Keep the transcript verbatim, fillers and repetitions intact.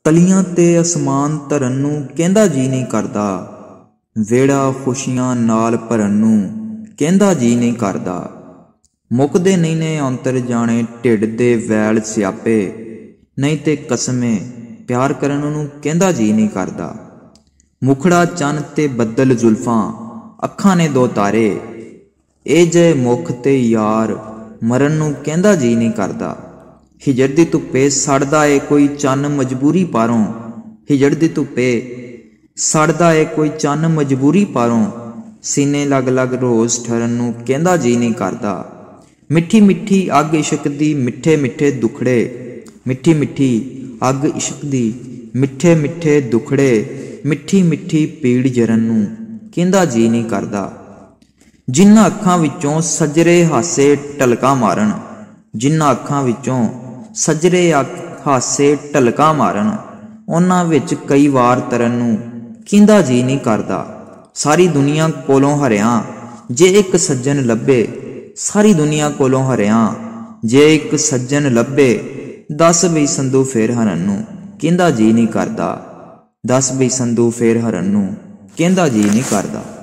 तलियां ते असमान धरन नूं कहंदा जी नहीं करदा, वेड़ा खुशियां नाल भरन नूं कहंदा जी नहीं करदा। मुकदे नहीं ने अंतर जाने ढिड दे वैल स्यापे, नहीं ते कसमे प्यार करन नूं कहंदा जी नहीं करदा। मुखड़ा चन ते बदल जुल्फां अखां ने दो तारे, ए जे मुख ते यार मरन नूं कहंदा जी नहीं करदा। हिजड़ दी धुप्पे सड़दा ए कोई चन मजबूरी पारों, हिजड़ दी धुप्पे सड़दा ए कोई चन मजबूरी पारों, सीने लग लग रोज ठरन नूं कहंदा जी नहीं करदा। मिठी मिठी अग इश्क दी मिठे मिठे दुखड़े, मिठी मिठी अग इश्क दी मिठे मिठे दुखड़े, मिठी मिठी पीड़ जरन नूं कहंदा जी नहीं करदा। जिन्हां अखां विचों सजरे हासे टलका मारन, जिन्हां अखां विचों सजरे हासे टलका मारन, उन्हां विच कई वार तरन नूं कहंदा जी नहीं करदा। सारी दुनिया कोलों हरियां जे एक सज्जन लभे, सारी दुनिया कोलों हरियां जे एक सज्जन लभे, दस बई संधू फेर हरन नूं कहंदा जी नहीं करदा। दस बई संधू फेर हरन नूं कहंदा जी नहीं करदा।